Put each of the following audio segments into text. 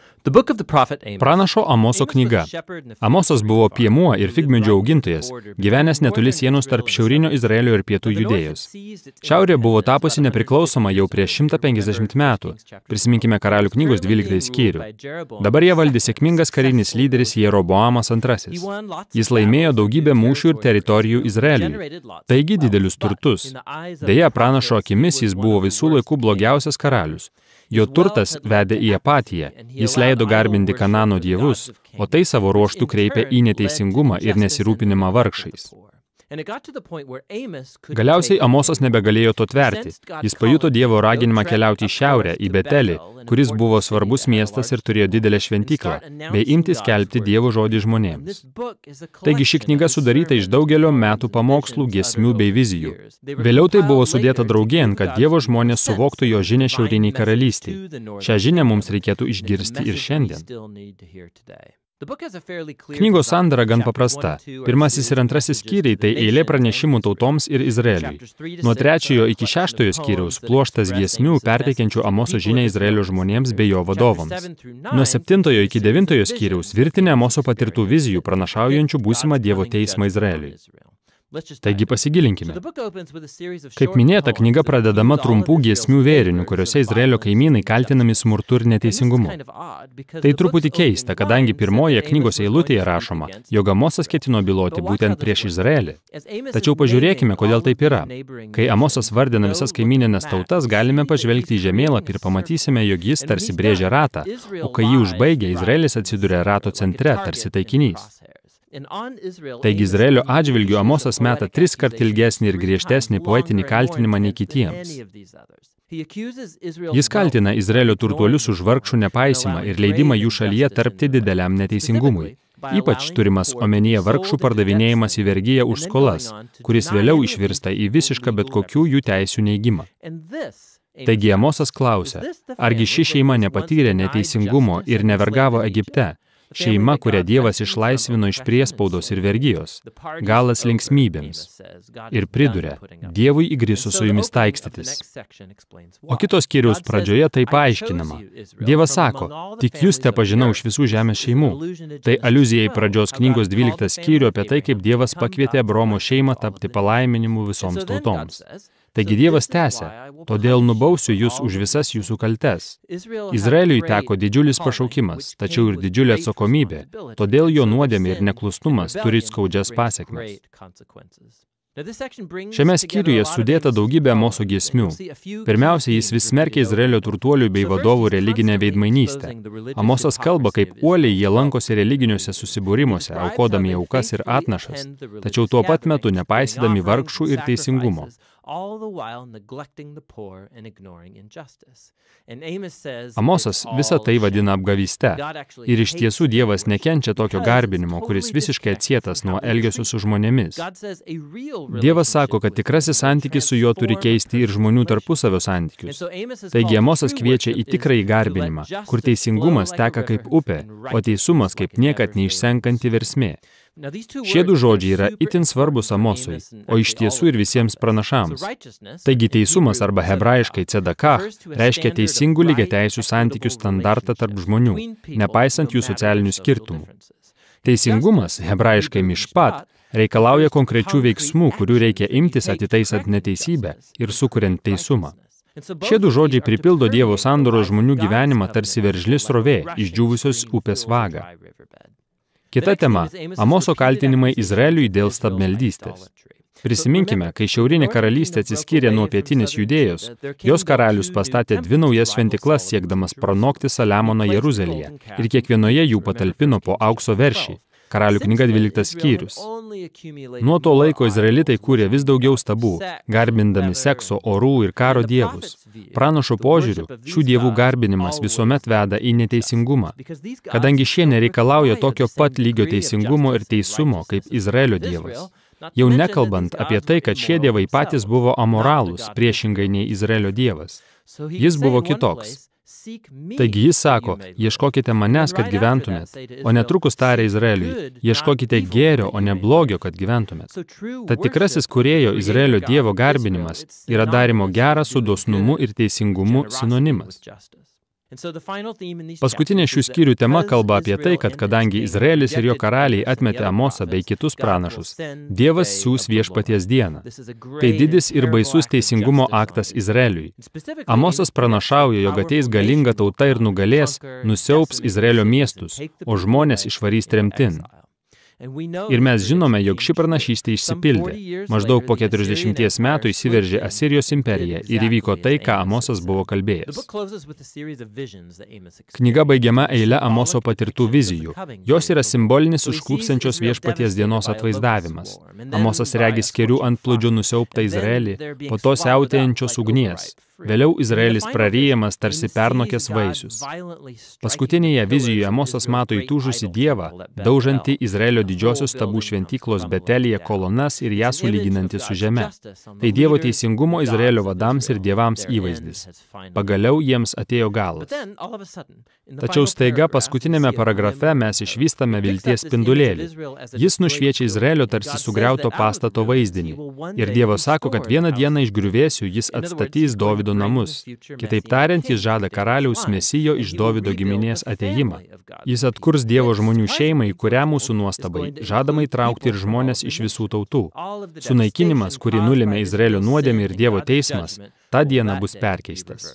Pranašo Amoso knyga. Amosas buvo piemuo ir figmedžio augintojas, gyvenęs netoli sienos tarp šiaurinio Izraelio ir pietų Judėjos. Šiaurė buvo tapusi nepriklausoma jau prieš 150 metų. Prisiminkime Karalių knygos 12 skyrių. Dabar jie valdė sėkmingas karinis lyderis Jeroboamas II. Jis laimėjo daugybę mūšių ir teritorijų Izraeliui, taigi didelius turtus. Deja, pranašo akimis jis buvo visų laikų blogiausias karalius. Jo turtas vedė į apatiją, jis leido garbinti Kanano dievus, o tai savo ruožtų kreipė į neteisingumą ir nesirūpinimą vargšais. Galiausiai Amosas nebegalėjo to tverti. Jis pajuto Dievo raginimą keliauti į šiaurę, į Betelį, kuris buvo svarbus miestas ir turėjo didelę šventyklą, bei imtis skelbti Dievo žodį žmonėms. Taigi ši knyga sudaryta iš daugelio metų pamokslų, giesmių bei vizijų. Vėliau tai buvo sudėta draugėn, kad Dievo žmonės suvoktų jo žinią šiauriniai karalystiai. Šią žinią mums reikėtų išgirsti ir šiandien. Knygos sandara gan paprasta. Pirmasis ir antrasis skyriai tai eilė pranešimų tautoms ir Izraeliui. Nuo 3 iki 6 skyriaus pluoštas giesmių perteikiančių Amoso žinią Izraelio žmonėms bei jo vadovams. Nuo 7 iki 9 skyriaus virtinė Amoso patirtų vizijų pranašaujančių būsimą Dievo teismą Izraeliui. Taigi pasigilinkime. Kaip minėta, knyga pradedama trumpų giesmių vėrinių, kuriuose Izraelio kaimynai kaltinami smurtu ir neteisingumu. Tai truputį keista, kadangi pirmoje knygos eilutėje rašoma, jog Amosas ketino byloti būtent prieš Izraelį. Tačiau pažiūrėkime, kodėl taip yra. Kai Amosas vardina visas kaimyninės tautas, galime pažvelgti į žemėlapį ir pamatysime, jog jis tarsi brėžia ratą, o kai jį užbaigia, Izraelis atsiduria rato centre, tarsi taikinys. Taigi Izraelio atžvilgiu Amosas meta 3 kart ilgesnį ir griežtesnį poetinį kaltinimą nei kitiems. Jis kaltina Izraelio turtuolius už vargšų nepaisimą ir leidimą jų šalyje tarpti dideliam neteisingumui. Ypač turimas omenyje vargšų pardavinėjimas į vergiją už skolas, kuris vėliau išvirsta į visišką bet kokių jų teisių neigimą. Taigi Amosas klausia, argi ši šeima nepatyrė neteisingumo ir nevergavo Egipte? Šeima, kurią Dievas išlaisvino iš priespaudos ir vergijos, galas linksmybėms. Ir priduria, Dievui įgriso su jumis taikstytis. O kitos skyriaus pradžioje tai paaiškinama. Dievas sako, tik jūs tepažinau iš visų žemės šeimų. Tai aliuzija į pradžios knygos 12 skyrių apie tai, kaip Dievas pakvietė Abraomo šeimą tapti palaiminimu visoms tautoms. Taigi Dievas tęsia, todėl nubausiu jūs už visas jūsų kaltes. Izraeliui teko didžiulis pašaukimas, tačiau ir didžiulė atsakomybė, todėl jo nuodėmė ir neklusnumas turi skaudžias pasekmes. Šiame skyriuje sudėta daugybė Amoso giesmių. Pirmiausia, jis vis smerkia Izraelio turtuolių bei vadovų religinę veidmainystę. Amosas kalba, kaip uoliai jie lankosi religiniuose susibūrimuose, aukodami aukas ir atnašas, tačiau tuo pat metu nepaisydami vargšų ir teisingumo. Amosas visą tai vadina apgavyste. Ir iš tiesų Dievas nekenčia tokio garbinimo, kuris visiškai atsietas nuo elgesio su žmonėmis. Dievas sako, kad tikrasis santykis su juo turi keisti ir žmonių tarpusavio santykius. Taigi Amosas kviečia į tikrąjį garbinimą, kur teisingumas teka kaip upė, o teisumas kaip niekad neišsenkanti versmė. Šie du žodžiai yra itin svarbus Amosui, o iš tiesų ir visiems pranašams. Taigi teisumas arba hebrajiškai tzedakah reiškia teisingų lygiateisių santykių standartą tarp žmonių, nepaisant jų socialinių skirtumų. Teisingumas, hebrajiškai mišpat, reikalauja konkrečių veiksmų, kurių reikia imtis atitaisant neteisybę ir sukuriant teisumą. Šie du žodžiai pripildo Dievo sandoros žmonių gyvenimą tarsi veržli srovė, išdžiūvusios upės vagą. Kita tema – Amoso kaltinimai Izraeliui dėl stabmeldystės. Prisiminkime, kai šiaurinė karalystė atsiskyrė nuo pietinės Judėjos, jos karalius pastatė 2 naujas šventyklas siekdamas pranokti Saliamoną Jeruzalėje ir kiekvienoje jų patalpino po aukso veršį. Karalių knyga 12 skyrius. Nuo to laiko izraelitai kūrė vis daugiau stabų, garbindami sekso, orų ir karo dievus. Pranašo požiūriu, šių dievų garbinimas visuomet veda į neteisingumą, kadangi šie nereikalauja tokio pat lygio teisingumo ir teisumo kaip Izraelio dievas. Jau nekalbant apie tai, kad šie dievai patys buvo amoralūs, priešingai nei Izraelio dievas. Jis buvo kitoks. Taigi jis sako, ieškokite manęs, kad gyventumėt, o netrukus tarė Izraeliui, ieškokite gėrio, o ne blogio, kad gyventumėt. Tad tikrasis kūrėjo Izraelio dievo garbinimas yra darimo gera su dosnumu ir teisingumu sinonimas. Paskutinė šių skyrių tema kalba apie tai, kad kadangi Izraelis ir jo karaliai atmetė Amosą bei kitus pranašus, Dievas siųs viešpaties dieną. Tai didis ir baisus teisingumo aktas Izraeliui. Amosas pranašauja, jog ateis galinga tauta ir nugalės, nusiaubs Izraelio miestus, o žmonės išvarys tremtin. Ir mes žinome, jog ši pranašystė išsipildė. Maždaug po 40 metų įsiveržė Asirijos imperija ir įvyko tai, ką Amosas buvo kalbėjęs. Knyga baigiama eile Amoso patirtų vizijų. Jos yra simbolinis užklupsiančios viešpaties dienos atvaizdavimas. Amosas regi skėrių antplūdžių nusiaubtą Izraelį, po to siautėjančios ugnies. Vėliau Izraelis praryjamas tarsi pernokės vaisius. Paskutinėje vizijoje Amosas mato įtūžusį Dievą, daužantį Izraelio didžiosios stabų šventyklos Betelyje kolonas ir ją sulyginantį su žeme. Tai Dievo teisingumo Izraelio vadams ir dievams įvaizdis. Pagaliau jiems atėjo galas. Tačiau staiga paskutinėme paragrafe mes išvystame vilties spindulėlį. Jis nušviečia Izraelio tarsi sugriauto pastato vaizdinį. Ir Dievas sako, kad vieną dieną iš griuvėsių jis atstatys Dovydo namus. Kitaip tariant, jis žada karaliaus Mesijo iš Dovydo giminės atėjimą. Jis atkurs Dievo žmonių šeimai, kurią mūsų nuostabai žadama įtraukti ir žmonės iš visų tautų. Sunaikinimas, kurį nulėmė Izraelio nuodėmė ir Dievo teismas, tą dieną bus perkeistas.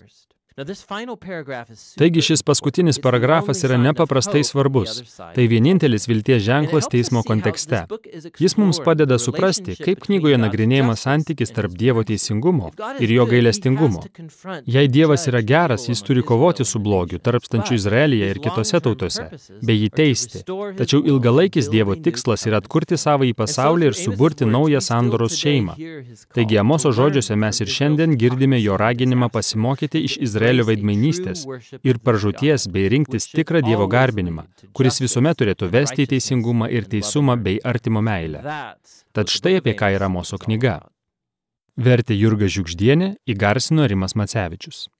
Taigi šis paskutinis paragrafas yra nepaprastai svarbus. Tai vienintelis vilties ženklas teismo kontekste. Jis mums padeda suprasti, kaip knygoje nagrinėjamas santykis tarp Dievo teisingumo ir jo gailestingumo. Jei Dievas yra geras, jis turi kovoti su blogiu, tarpstančiu Izraelyje ir kitose tautose, bei jį teisti. Tačiau ilgalaikis Dievo tikslas yra atkurti savąjį pasaulį ir suburti naują sandoros šeimą. Taigi Amoso žodžiuose mes ir šiandien girdime jo raginimą pasimokyti iš Izraelio veidmainystės ir pražūties bei rinktis tikrą Dievo garbinimą, kuris visuomet turėtų vesti į teisingumą ir teisumą bei artimo meilę. Tad štai apie ką yra Amoso knyga. Vertė Jurga Žiugždienė, įgarsino Rimas Macevičius.